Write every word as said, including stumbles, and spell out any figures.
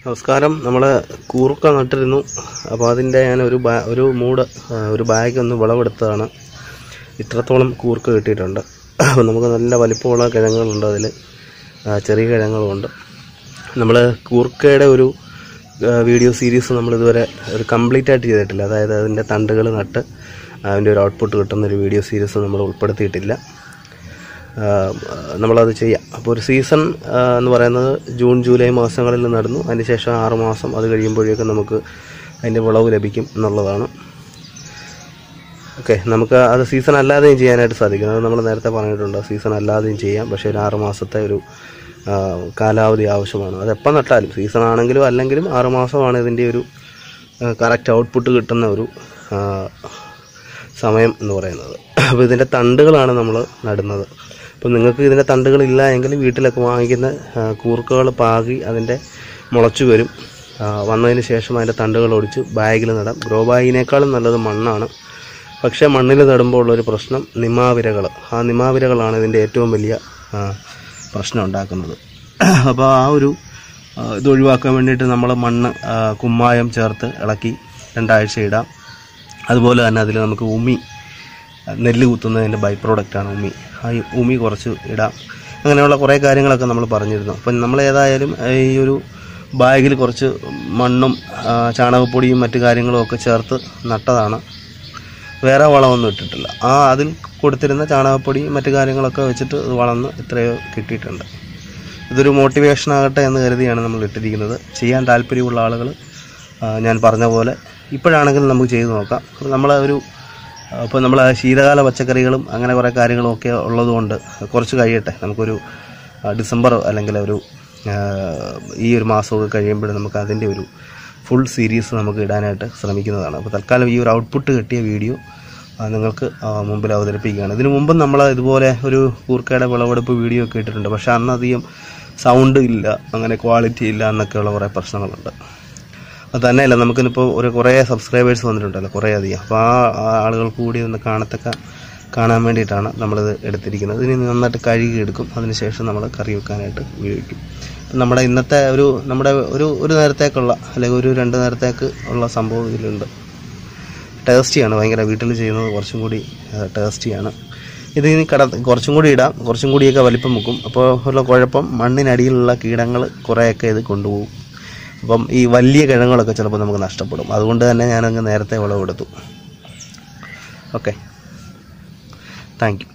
നമസ്കാരം. നമ്മൾ കൂർക്ക നട്ടിരുന്നു. അപ്പോൾ അതിൻ്റെ ഞാൻ ഒരു ബാ ഒരു മൂട് ഒരു ബാഗ് ഒന്ന് വിളവെടുത്തതാണ്. ഇത്രത്തോളം കൂർക്ക കിട്ടിയിട്ടുണ്ട്. അപ്പോൾ നമുക്ക് നല്ല വലിപ്പമുള്ള കിഴങ്ങുകളുണ്ട്, അതിൽ ചെറിയ കിഴങ്ങുകളുണ്ട്. നമ്മൾ കൂർക്കയുടെ ഒരു വീഡിയോ സീരീസ് നമ്മളിതുവരെ ഒരു കംപ്ലീറ്റ് ആയിട്ട് ചെയ്തിട്ടില്ല. അതായത് അതിൻ്റെ തണ്ടുകൾ നട്ട് അതിൻ്റെ ഒരു ഔട്ട്പുട്ട് കിട്ടുന്നൊരു വീഡിയോ സീരീസ് നമ്മൾ ഉൾപ്പെടുത്തിയിട്ടില്ല. നമ്മളത് ചെയ്യാം. അപ്പോൾ ഒരു സീസൺ എന്ന് പറയുന്നത് ജൂൺ ജൂലൈ മാസങ്ങളിൽ നടന്നു. അതിനുശേഷം ആറ് മാസം അത് കഴിയുമ്പോഴേക്കും നമുക്ക് അതിൻ്റെ വിളവ് ലഭിക്കും എന്നുള്ളതാണ്. ഓക്കെ, നമുക്ക് അത് സീസൺ അല്ലാതെയും ചെയ്യാനായിട്ട് സാധിക്കും. അത് നമ്മൾ നേരത്തെ പറഞ്ഞിട്ടുണ്ട്, സീസൺ അല്ലാതെയും ചെയ്യാം. പക്ഷേ ഒരു ആറ് മാസത്തെ ഒരു കാലാവധി ആവശ്യമാണ്. അത് എപ്പോൾ നട്ടാലും, സീസൺ ആണെങ്കിലും അല്ലെങ്കിലും ആറ് മാസമാണ് ഇതിൻ്റെ ഒരു കറക്റ്റ് ഔട്ട്പുട്ട് കിട്ടുന്ന ഒരു സമയം എന്ന് പറയുന്നത്. അപ്പോൾ ഇതിൻ്റെ തണ്ടുകളാണ് നമ്മൾ നടുന്നത്. അപ്പോൾ നിങ്ങൾക്ക് ഇതിൻ്റെ തണ്ടുകളില്ല എങ്കിൽ വീട്ടിലൊക്കെ വാങ്ങിക്കുന്ന കൂർക്കകൾ പാകി അതിൻ്റെ മുളച്ചു വരും. വന്നതിന് ശേഷം അതിൻ്റെ തണ്ടുകൾ ഒടിച്ച് ബാഗിൽ നടാം. ഗ്രോ ബാഗിനേക്കാളും നല്ലത് മണ്ണാണ്. പക്ഷേ മണ്ണിൽ നടുമ്പോൾ ഉള്ളൊരു പ്രശ്നം നിമാവിരകൾ. ആ നിമാവിരകളാണ് ഇതിൻ്റെ ഏറ്റവും വലിയ പ്രശ്നം ഉണ്ടാക്കുന്നത്. അപ്പോൾ ആ ഒരു ഇത് ഒഴിവാക്കാൻ വേണ്ടിയിട്ട് നമ്മൾ മണ്ണ് കുമ്മായം ചേർത്ത് ഇളക്കി രണ്ടാഴ്ച ഇടാം. അതുപോലെ തന്നെ അതിൽ നമുക്ക് ഉമി, നെല്ല് കുത്തുന്നതിൻ്റെ ബൈ പ്രോഡക്റ്റാണ് ഉമി. ആ ഉമി കുറച്ച് ഇടാം. അങ്ങനെയുള്ള കുറേ കാര്യങ്ങളൊക്കെ നമ്മൾ പറഞ്ഞിരുന്നു. അപ്പം നമ്മൾ ഏതായാലും ഈ ഒരു ബാഗിൽ കുറച്ച് മണ്ണും ചാണകപ്പൊടിയും മറ്റു കാര്യങ്ങളും ഒക്കെ ചേർത്ത് നട്ടതാണ്. വേറെ വളമൊന്നും ഇട്ടിട്ടില്ല. ആ അതിൽ കൊടുത്തിരുന്ന ചാണകപ്പൊടിയും മറ്റു കാര്യങ്ങളൊക്കെ വെച്ചിട്ട് വളർന്ന് ഇത്രയോ കിട്ടിയിട്ടുണ്ട്. ഇതൊരു മോട്ടിവേഷൻ ആകട്ടെ എന്ന് കരുതിയാണ് നമ്മൾ ഇട്ടിരിക്കുന്നത്. ചെയ്യാൻ താല്പര്യമുള്ള ആളുകൾ ഞാൻ പറഞ്ഞ പോലെ ഇപ്പോഴാണെങ്കിലും നമുക്ക് ചെയ്ത് നോക്കാം. നമ്മൾ ഒരു ഇപ്പോൾ നമ്മൾ ശീതകാല പച്ചക്കറികളും അങ്ങനെ കുറേ കാര്യങ്ങളും ഒക്കെ ഉള്ളതുകൊണ്ട് കുറച്ച് കഴിയട്ടെ. നമുക്കൊരു ഡിസംബർ അല്ലെങ്കിൽ ഒരു ഈ ഒരു മാസമൊക്കെ കഴിയുമ്പോൾ നമുക്ക് അതിൻ്റെ ഒരു ഫുൾ സീരീസ് നമുക്ക് ഇടാനായിട്ട് ശ്രമിക്കുന്നതാണ്. അപ്പോൾ തൽക്കാലം ഈ ഒരു ഔട്ട്പുട്ട് കിട്ടിയ വീഡിയോ നിങ്ങൾക്ക് മുമ്പിൽ അവതരിപ്പിക്കുകയാണ്. ഇതിനു മുമ്പും നമ്മൾ ഇതുപോലെ ഒരു കൂർക്കയുടെ വിളവെടുപ്പ് വീഡിയോ ഒക്കെ ഇട്ടിട്ടുണ്ട്. പക്ഷേ അന്നധികം സൗണ്ട് ഇല്ല, അങ്ങനെ ക്വാളിറ്റി ഇല്ല എന്നൊക്കെയുള്ള കുറേ പ്രശ്നങ്ങളുണ്ട്. അത് തന്നെയല്ല, നമുക്കിപ്പോൾ ഒരു കുറേ സബ്സ്ക്രൈബേഴ്സ് വന്നിട്ടുണ്ടല്ലോ, കുറേ അധികം. അപ്പോൾ ആ ആളുകൾ കൂടി ഒന്ന് കാണത്തക്ക കാണാൻ വേണ്ടിയിട്ടാണ് നമ്മളിത് എടുത്തിരിക്കുന്നത്. ഇതിന് നന്നായിട്ട് കഴുകി എടുക്കും. അതിനുശേഷം നമ്മൾ കറി വെക്കാനായിട്ട് ഉപയോഗിക്കും. അപ്പം നമ്മുടെ ഇന്നത്തെ ഒരു നമ്മുടെ ഒരു ഒരു നേരത്തേക്കുള്ള അല്ലെങ്കിൽ ഒരു രണ്ട് നേരത്തേക്ക് ഉള്ള സംഭവം ഇതിലുണ്ട്. ടേസ്റ്റിയാണ്, ഭയങ്കര വീട്ടിൽ ചെയ്യുന്നത് കുറച്ചും കൂടി ടേസ്റ്റിയാണ്. ഇത് ഇനി കട കുറച്ചും കൂടി ഇടാം, കുറച്ചും കൂടിയൊക്കെ വലിപ്പം വെക്കും. അപ്പോൾ ഉള്ള കുഴപ്പം മണ്ണിനടിയിലുള്ള കീടങ്ങൾ കുറേയൊക്കെ ഇത് കൊണ്ടുപോകും. അപ്പം ഈ വലിയ കിഴങ്ങുകളൊക്കെ ചിലപ്പോൾ നമുക്ക് നഷ്ടപ്പെടും. അതുകൊണ്ട് തന്നെ ഞാനങ്ങ് നേരത്തെ വിളവെടുത്തു. Okay, thank you.